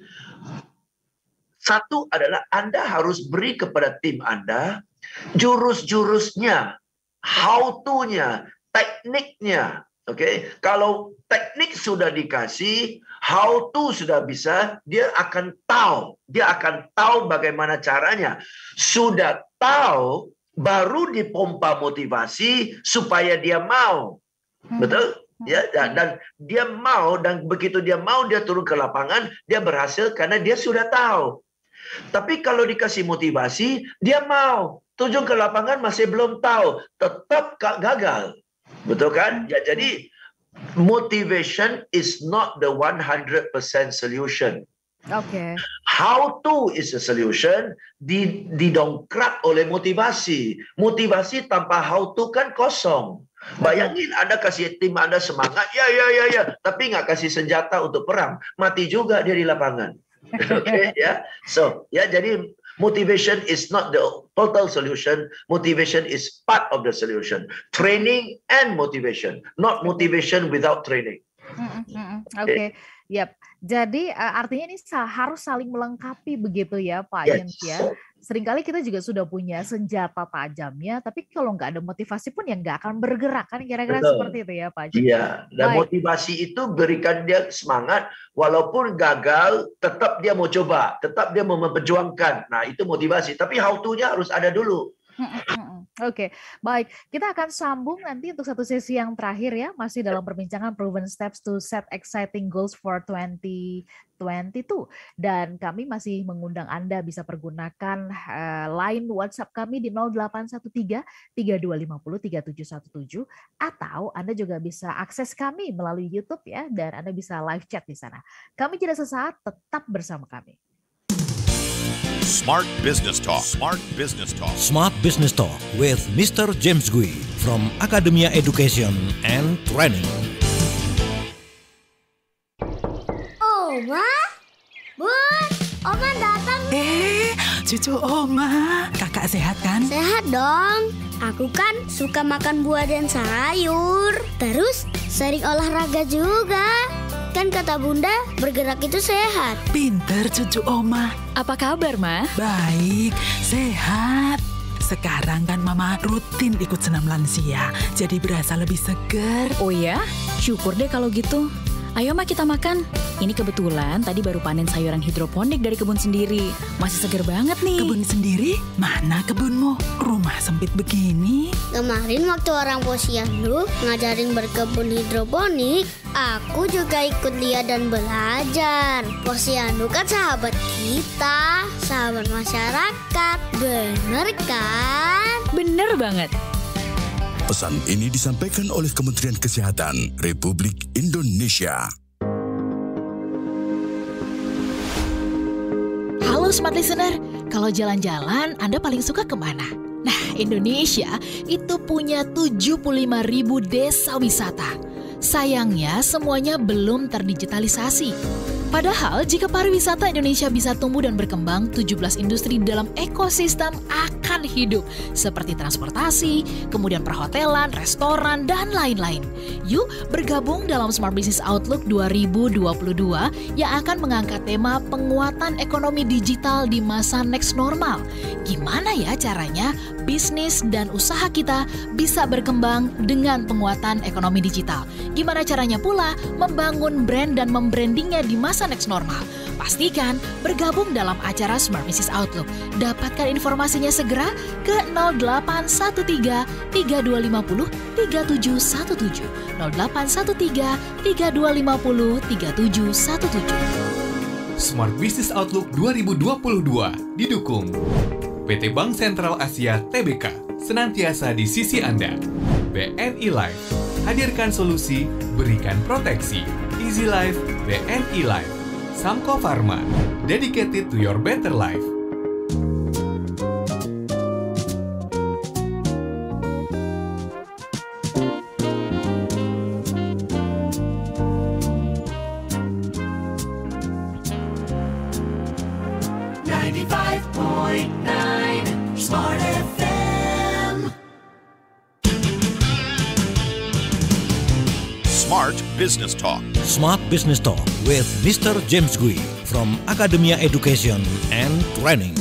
satu adalah Anda harus beri kepada tim Anda jurus-jurusnya, how to-nya, tekniknya. Oke, kalau teknik sudah dikasih, how to sudah bisa, dia akan tahu bagaimana caranya. Sudah tahu, baru dipompa motivasi supaya dia mau. Betul? Ya, dan dia mau, dan begitu dia mau, dia turun ke lapangan, dia berhasil karena dia sudah tahu. Tapi kalau dikasih motivasi, dia mau. Turun ke lapangan masih belum tahu, tetap gagal. Betul kan? Ya, jadi motivation is not the 100% solution. Oke. How to is a solution, didongkrak oleh motivasi. Motivasi tanpa how to kan kosong. Bayangin Anda kasih tim Anda semangat, ya, tapi nggak kasih senjata untuk perang, mati juga dia di lapangan. Okay, ya. So, ya, jadi motivation is not the total solution. Motivation is part of the solution. Training and motivation, not motivation without training. Oke. Yap. Jadi artinya ini harus saling melengkapi begitu ya Pak James ya. Seringkali kita juga sudah punya senjata tajamnya, tapi kalau nggak ada motivasi pun ya nggak akan bergerak kan, kira-kira seperti itu ya Pak James. Iya, dan motivasi itu berikan dia semangat, walaupun gagal, tetap dia mau coba, tetap dia mau memperjuangkan. Nah itu motivasi, tapi how to-nya harus ada dulu. Oke, baik. Kita akan sambung nanti untuk satu sesi yang terakhir ya, masih dalam perbincangan Proven Steps to Set Exciting Goals for 2022. Dan kami masih mengundang Anda bisa pergunakan line WhatsApp kami di 0813-3250-3717, atau Anda juga bisa akses kami melalui YouTube ya, dan Anda bisa live chat di sana. Kami jeda sesaat, tetap bersama kami. Smart Business Talk. Smart Business Talk. Smart Business Talk with Mr. James Gui from Academia Education and Training. Oma, Bun, Oma datang. Cucu Oma, kakak sehat kan? Sehat dong. Aku kan suka makan buah dan sayur. Terus sering olahraga juga. Kan kata Bunda, bergerak itu sehat. Pinter cucu Oma. Apa kabar, Ma? Baik, sehat. Sekarang kan Mama rutin ikut senam lansia, jadi berasa lebih segar. Oh ya? Syukur deh kalau gitu. Ayo Ma, kita makan. Ini kebetulan tadi baru panen sayuran hidroponik dari kebun sendiri. Masih segar banget nih. Kebun sendiri? Mana kebunmu? Rumah sempit begini. Kemarin waktu orang posyandu ngajarin berkebun hidroponik, aku juga ikut lihat dan belajar. Posyandu kan sahabat kita, sahabat masyarakat. Bener kan? Bener banget. Pesan ini disampaikan oleh Kementerian Kesehatan Republik Indonesia. Halo Smart Listener, kalau jalan-jalan Anda paling suka kemana? Nah, Indonesia itu punya 75.000 desa wisata. Sayangnya semuanya belum terdigitalisasi. Padahal jika pariwisata Indonesia bisa tumbuh dan berkembang, 17 industri dalam ekosistem akan hidup, seperti transportasi, kemudian perhotelan, restoran, dan lain-lain. Yuk bergabung dalam Smart Business Outlook 2022 yang akan mengangkat tema penguatan ekonomi digital di masa next normal. Gimana ya caranya bisnis dan usaha kita bisa berkembang dengan penguatan ekonomi digital? Gimana caranya pula membangun brand dan membrandingnya di masa next normal? Pastikan bergabung dalam acara Smart Business Outlook. Dapatkan informasinya segera ke 0813 3250 3717. 0813 3250 3717. Smart Business Outlook 2022 didukung PT Bank Sentral Asia Tbk, senantiasa di sisi Anda. BNI Life, hadirkan solusi, berikan proteksi. Easy Life, BNI Life. Samco Pharma, dedicated to your better life. Smart FM. Smart Business Talk. Smart Business Talk with Mr. James Gui from Academia Education and Training.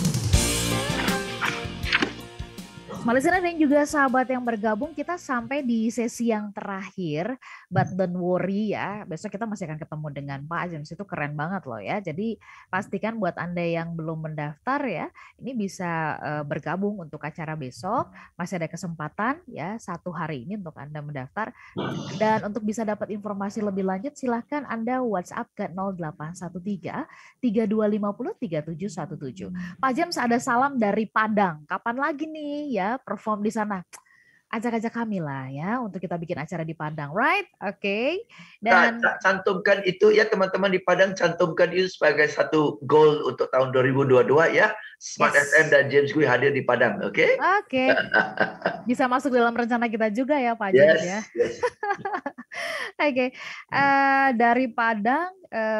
Smart Listener dan juga sahabat yang bergabung, kita sampai di sesi yang terakhir, but don't worry ya, besok kita masih akan ketemu dengan Pak James, itu keren banget loh ya. Jadi pastikan buat Anda yang belum mendaftar ya, ini bisa bergabung untuk acara besok, masih ada kesempatan ya, 1 hari ini untuk Anda mendaftar. Dan untuk bisa dapat informasi lebih lanjut, silahkan Anda WhatsApp ke 0813 3250 3717. Pak James, ada salam dari Padang, kapan lagi nih ya perform di sana? Ajak-ajak kami lah ya untuk kita bikin acara di Padang, right? Oke. Dan cantumkan itu ya teman-teman di Padang, cantumkan itu sebagai satu goal untuk tahun 2022 ya. Smart FM dan James Gui hadir di Padang, oke? Oke. Bisa masuk dalam rencana kita juga ya Pak James ya. Yes. Oke. Dari Padang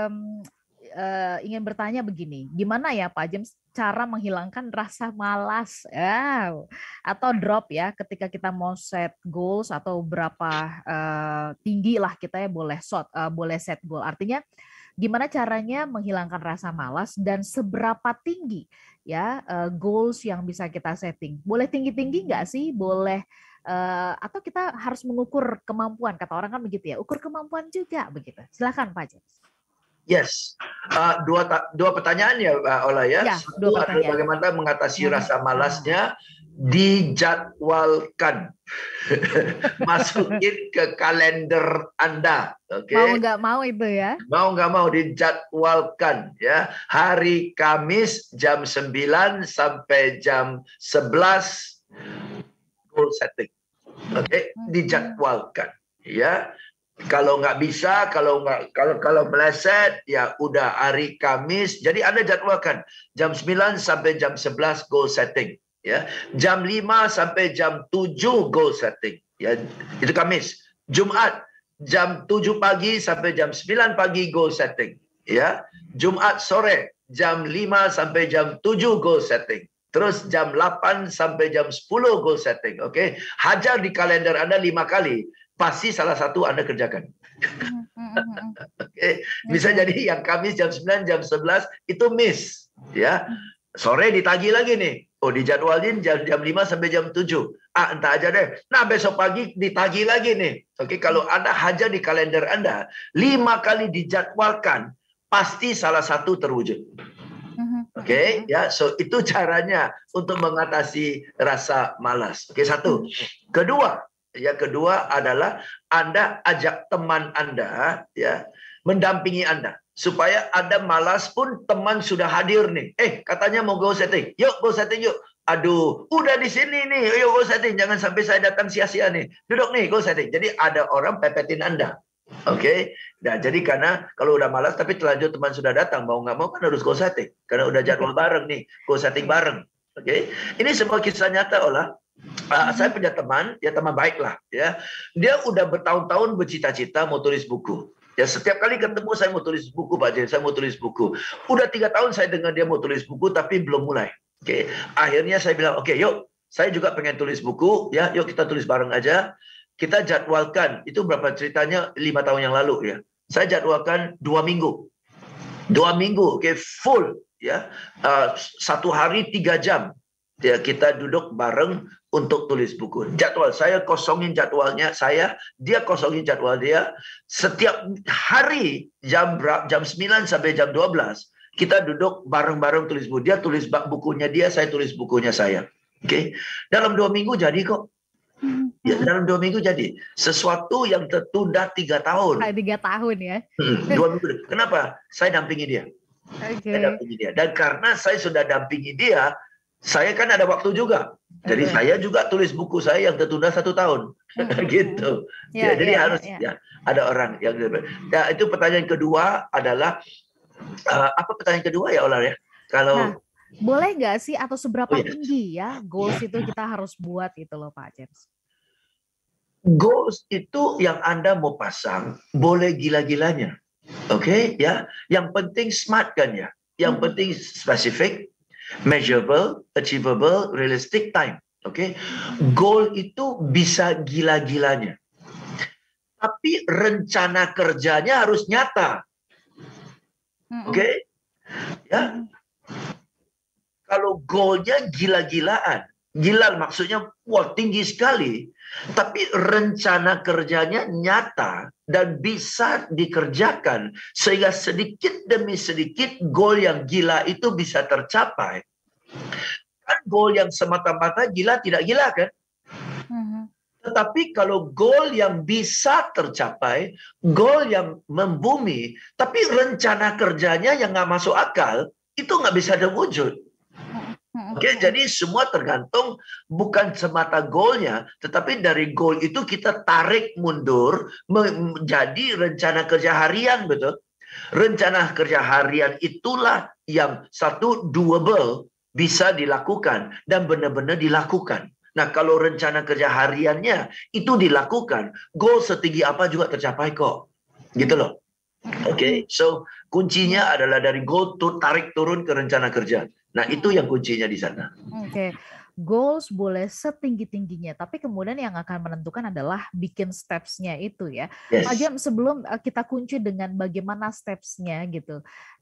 ingin bertanya begini, gimana ya Pak James cara menghilangkan rasa malas atau drop ya ketika kita mau set goals atau berapa tinggi lah kita ya boleh set goal. Artinya gimana caranya menghilangkan rasa malas dan seberapa tinggi ya goals yang bisa kita setting? Boleh tinggi-tinggi nggak sih? Boleh atau kita harus mengukur kemampuan? Kata orang kan begitu ya, ukur kemampuan juga begitu. Silakan Pak James. Yes, dua pertanyaan ya Ola ya. Satu adalah bagaimana mengatasi rasa malasnya, dijadwalkan, masukin ke kalender Anda. Oke. Mau nggak mau itu ya? Mau nggak mau dijadwalkan ya. Hari Kamis jam 9 sampai jam 11 goal setting. Oke, dijadwalkan ya. Kalau nggak bisa, kalau meleset, ya udah hari Kamis. Jadi Anda jadwalkan jam 9 sampai jam 11 goal setting, ya. Jam 5 sampai jam 7 goal setting, ya. Itu Kamis. Jumat jam 7 pagi sampai jam 9 pagi goal setting, ya. Jumat sore jam 5 sampai jam 7 goal setting. Terus jam 8 sampai jam 10 goal setting, oke. Hajar di kalender Anda 5 kali. Pasti salah satu Anda kerjakan. Okay. Bisa jadi yang Kamis jam 9, jam 11 itu miss. Ya. Sore ditagih lagi nih. Oh, dijadwalin jam 5 sampai jam 7. Entah aja deh. Nah, besok pagi ditagih lagi nih. Oke, kalau Anda hajar di kalender Anda 5 kali dijadwalkan, pasti salah satu terwujud. Oke, ya, so itu caranya untuk mengatasi rasa malas. Oke, satu. Kedua adalah Anda ajak teman Anda ya mendampingi Anda supaya Anda malas pun teman sudah hadir nih. Katanya mau go setting. Yuk go setting yuk. Aduh, udah di sini nih. Yuk go setting. Jangan sampai saya datang sia-sia nih. Duduk nih go setting. Jadi ada orang pepetin Anda. Oke, nah jadi karena kalau udah malas tapi terlanjur teman sudah datang, mau nggak mau kan harus goal setting karena udah jadwal bareng nih, goal setting bareng. Oke, ini semua kisah nyata olah. Saya punya teman, ya teman baik lah, ya. Dia udah bertahun-tahun bercita-cita mau tulis buku. Ya setiap kali ketemu saya mau tulis buku Pak James, saya mau tulis buku. Udah 3 tahun saya dengar dia mau tulis buku tapi belum mulai. Oke, akhirnya saya bilang oke, yuk, saya juga pengen tulis buku, ya, yuk kita tulis bareng aja. Kita jadwalkan, itu berapa ceritanya 5 tahun yang lalu ya. Saya jadwalkan 2 minggu. 2 minggu, oke, full ya. 1 hari 3 jam. Ya, kita duduk bareng untuk tulis buku. Jadwal saya kosongin jadwalnya saya, dia kosongin jadwal dia. Setiap hari jam 9 sampai jam 12 kita duduk bareng-bareng tulis buku. Dia tulis bukunya dia, saya tulis bukunya saya. Oke. Dalam 2 minggu jadi kok. Ya, dalam 2 minggu jadi. Sesuatu yang tertunda 3 tahun. 3 tahun ya. 2 minggu. Kenapa? Saya dampingi dia. Saya dampingi dia. Dan karena saya sudah dampingi dia, saya kan ada waktu juga. Jadi saya juga tulis buku saya yang tertunda 1 tahun. Gitu. Jadi harus ya, ada orang yang. Ya, itu pertanyaan kedua adalah apa pertanyaan kedua ya Olah ya? Kalau boleh nggak sih atau seberapa tinggi ya goals itu kita harus buat itu loh Pak James? Goals itu yang Anda mau pasang boleh gila-gilanya. Oke, ya. Yang penting smart kan ya. Yang penting specific, measurable, achievable, realistic time. Oke. Goal itu bisa gila-gilanya. Tapi rencana kerjanya harus nyata. Oke? Ya. Kalau goalnya gila-gilaan, gila maksudnya wah tinggi sekali, tapi rencana kerjanya nyata dan bisa dikerjakan sehingga sedikit demi sedikit goal yang gila itu bisa tercapai. Kan goal yang semata-mata gila tidak gila kan? Tetapi kalau goal yang bisa tercapai, goal yang membumi, tapi rencana kerjanya yang nggak masuk akal, itu nggak bisa terwujud. Oke, jadi semua tergantung bukan semata goalnya, tetapi dari goal itu kita tarik mundur menjadi rencana kerja harian, betul? Rencana kerja harian itulah yang satu doable, bisa dilakukan dan benar-benar dilakukan. Nah, kalau rencana kerja hariannya itu dilakukan, goal setinggi apa juga tercapai kok. Gitu loh. Oke, so kuncinya adalah dari goal tarik turun ke rencana kerja. Nah, itu yang kuncinya di sana. Oke. Goals boleh setinggi-tingginya, tapi kemudian yang akan menentukan adalah bikin steps-nya itu ya. Pak James, sebelum kita kunci dengan bagaimana steps-nya gitu.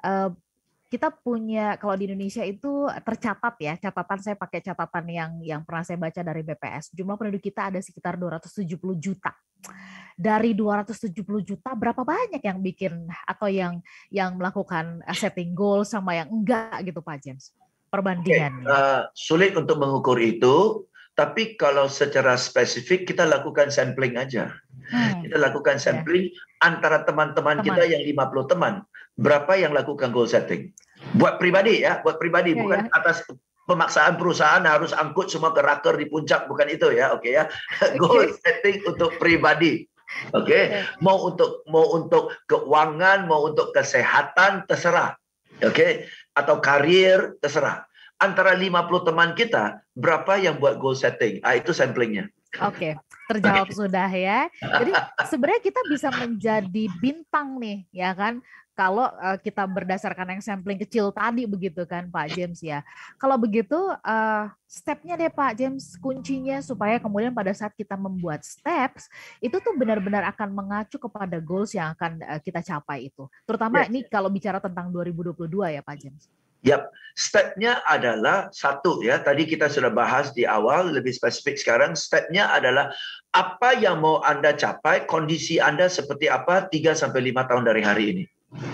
Kita punya, kalau di Indonesia itu tercatat ya, catatan saya pakai catatan yang pernah saya baca dari BPS, jumlah penduduk kita ada sekitar 270 juta. Dari 270 juta, berapa banyak yang bikin atau yang melakukan setting goal sama yang enggak gitu Pak James? Perbandingannya. Sulit untuk mengukur itu, tapi kalau secara spesifik kita lakukan sampling aja. Kita lakukan sampling antara teman-teman kita yang 50 teman. Berapa yang lakukan goal setting? Buat pribadi ya, buat pribadi, bukan atas pemaksaan perusahaan harus angkut semua ke raker di puncak, bukan itu ya, oke ya. Goal setting untuk pribadi. Oke. Mau untuk keuangan, mau untuk kesehatan terserah. Oke, atau karir terserah. Antara 50 teman kita, berapa yang buat goal setting? Itu samplingnya. Oke, terjawab sudah ya. Jadi sebenarnya kita bisa menjadi bintang nih, ya kan? Kalau kita berdasarkan yang sampling kecil tadi begitu kan Pak James ya. Kalau begitu stepnya deh Pak James, kuncinya supaya kemudian pada saat kita membuat steps itu tuh benar-benar akan mengacu kepada goals yang akan kita capai itu. Terutama ini kalau bicara tentang 2022 ya Pak James. Yap, stepnya adalah satu ya. Tadi kita sudah bahas di awal, lebih spesifik sekarang. Stepnya adalah apa yang mau Anda capai, kondisi Anda seperti apa 3-5 tahun dari hari ini.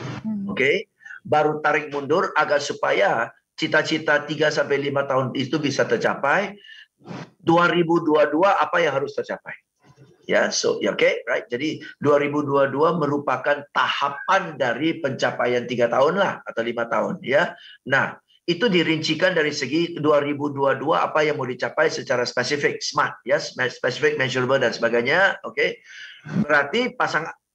Oke, baru tarik mundur agar supaya cita-cita 3-5 tahun itu bisa tercapai. 2022 apa yang harus tercapai? Ya, so ya, oke, right. Jadi 2022 merupakan tahapan dari pencapaian 3 tahun lah atau 5 tahun ya. Nah, itu dirincikan dari segi 2022 apa yang mau dicapai secara spesifik, smart ya, spesifik, measurable dan sebagainya. Oke. Berarti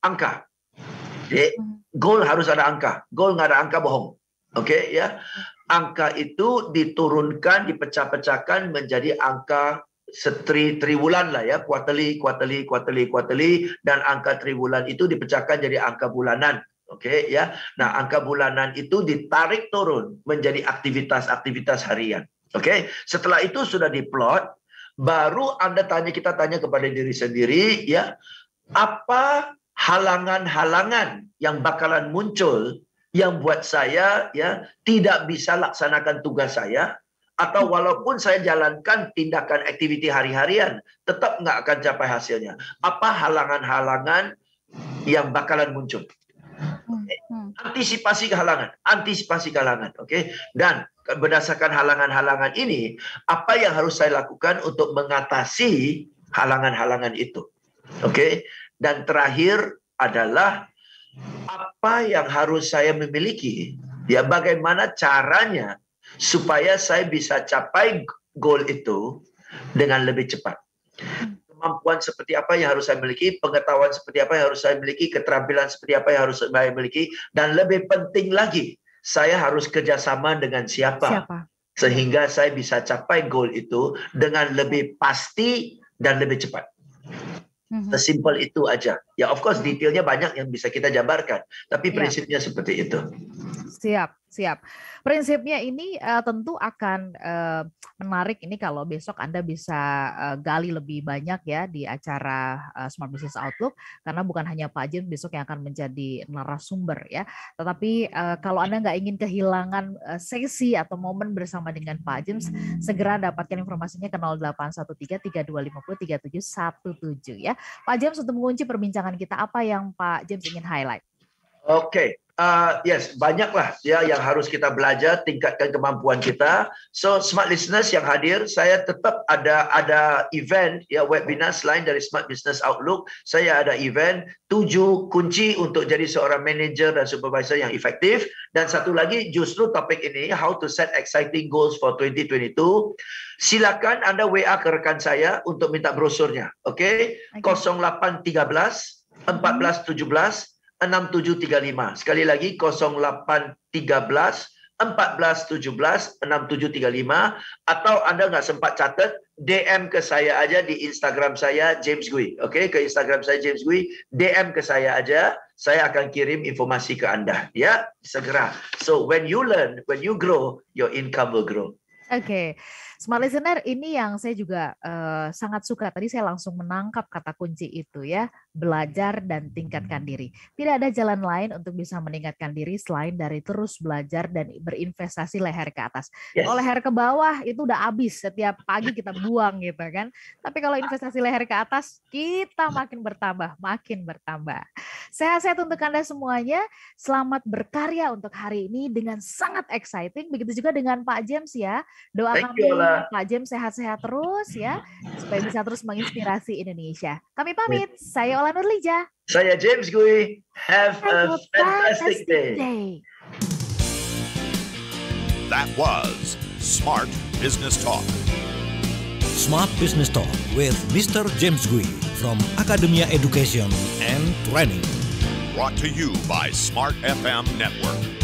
angka. Jadi, goal harus ada angka. Goal nggak ada angka bohong. Oke, ya. Angka itu diturunkan, dipecah-pecahkan menjadi angka triwulan lah ya, quarterly, dan angka triwulan itu dipecahkan jadi angka bulanan. Oke, ya. Nah, angka bulanan itu ditarik turun menjadi aktivitas harian. Oke, setelah itu sudah diplot, baru kita tanya kepada diri sendiri, ya, apa halangan-halangan yang bakalan muncul yang buat saya ya tidak bisa laksanakan tugas saya, atau walaupun saya jalankan tindakan aktiviti hari-harian tetap nggak akan capai hasilnya. Apa halangan-halangan yang bakalan muncul? Antisipasi kehalangan, oke? Dan berdasarkan halangan-halangan ini, apa yang harus saya lakukan untuk mengatasi halangan-halangan itu? Oke? Dan terakhir adalah apa yang harus saya memiliki? Ya, bagaimana caranya supaya saya bisa capai goal itu dengan lebih cepat? Kemampuan seperti apa yang harus saya miliki, pengetahuan seperti apa yang harus saya miliki, keterampilan seperti apa yang harus saya miliki, dan lebih penting lagi, saya harus kerjasama dengan siapa? Sehingga saya bisa capai goal itu dengan lebih pasti dan lebih cepat. Sesimpel itu aja. Ya, of course detailnya banyak yang bisa kita jabarkan, tapi prinsipnya seperti itu. Siap. Prinsipnya ini tentu akan menarik ini kalau besok Anda bisa gali lebih banyak ya di acara Smart Business Outlook, karena bukan hanya Pak James besok yang akan menjadi narasumber ya, tetapi kalau Anda nggak ingin kehilangan sesi atau momen bersama dengan Pak James, segera dapatkan informasinya ke 0813-3250-3717 ya. Pak James, untuk mengunci perbincangan kita, apa yang Pak James ingin highlight? Oke. Yes, banyaklah ya yang harus kita belajar, tingkatkan kemampuan kita. So, smart listeners yang hadir, saya tetap ada event ya, webinar selain dari Smart Business Outlook. Saya ada event 7 kunci untuk jadi seorang manager dan supervisor yang efektif. Dan satu lagi, justru topik ini, how to set exciting goals for 2022. Silakan Anda WA ke rekan saya untuk minta brosurnya. Oke? 0813 1417 6735. Sekali lagi 0813 1417 6735, atau Anda nggak sempat catat, DM ke saya aja di Instagram saya James Gui. Oke, ke Instagram saya James Gui, DM ke saya aja, saya akan kirim informasi ke Anda ya, segera. So when you learn, when you grow, your income will grow. Oke. Smart listener, ini yang saya juga sangat suka. Tadi saya langsung menangkap kata kunci itu ya, belajar dan tingkatkan diri. Tidak ada jalan lain untuk bisa meningkatkan diri selain dari terus belajar dan berinvestasi leher ke atas. Yes. Kalau leher ke bawah itu udah habis, setiap pagi kita buang gitu kan. Tapi kalau investasi leher ke atas, kita makin bertambah. Sehat-sehat untuk Anda semuanya. Selamat berkarya untuk hari ini dengan sangat exciting. Begitu juga dengan Pak James ya. Doa kami Pak James sehat-sehat terus ya, supaya bisa terus menginspirasi Indonesia. Kami pamit. Saya Ola Nurlija. Saya James Gui. Have a fantastic day. That was Smart Business Talk. Smart Business Talk with Mr. James Gui from Academia Education and Training. Brought to you by Smart FM Network.